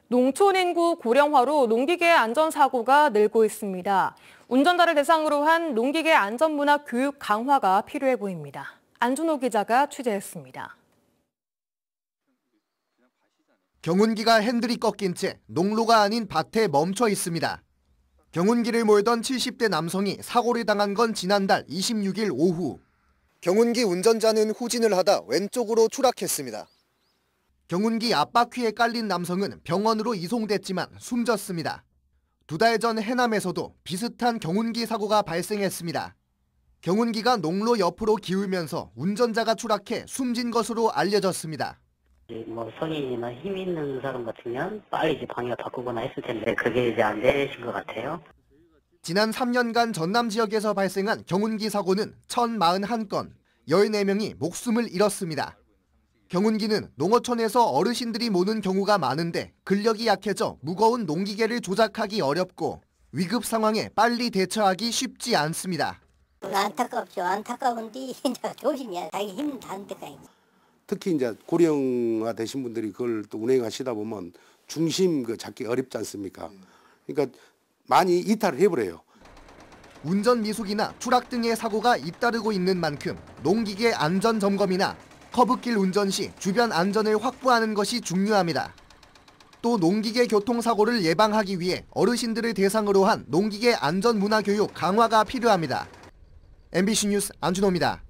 농촌 인구 고령화로 농기계 안전사고가 늘고 있습니다. 운전자를 대상으로 한 농기계 안전문화 교육 강화가 필요해 보입니다. 안준호 기자가 취재했습니다. 경운기가 핸들이 꺾인 채 농로가 아닌 밭에 멈춰 있습니다. 경운기를 몰던 70대 남성이 사고를 당한 건 지난달 26일 오후. 경운기 운전자는 후진을 하다 왼쪽으로 추락했습니다. 경운기 앞바퀴에 깔린 남성은 병원으로 이송됐지만 숨졌습니다. 2달 전 해남에서도 비슷한 경운기 사고가 발생했습니다. 경운기가 농로 옆으로 기울면서 운전자가 추락해 숨진 것으로 알려졌습니다. 성인이나 힘 있는 사람 같으면 빨리 방향 바꾸거나 했을 텐데 그게 안 되신 것 같아요. 지난 3년간 전남 지역에서 발생한 경운기 사고는 1,041건, 14명이 목숨을 잃었습니다. 경운기는 농어촌에서 어르신들이 모는 경우가 많은데 근력이 약해져 무거운 농기계를 조작하기 어렵고 위급 상황에 빨리 대처하기 쉽지 않습니다. 안타깝죠. 안타까운데 이제 조심해야 자기 힘 다는 데까지. 특히 이제 고령화 되신 분들이 그걸 또 운행하시다 보면 중심 잡기 어렵지 않습니까? 그러니까 많이 이탈을 해버려요. 운전 미숙이나 추락 등의 사고가 잇따르고 있는 만큼 농기계 안전 점검이나 커브길 운전 시 주변 안전을 확보하는 것이 중요합니다. 또 농기계 교통사고를 예방하기 위해 어르신들을 대상으로 한 농기계 안전 문화 교육 강화가 필요합니다. MBC 뉴스 안준호입니다.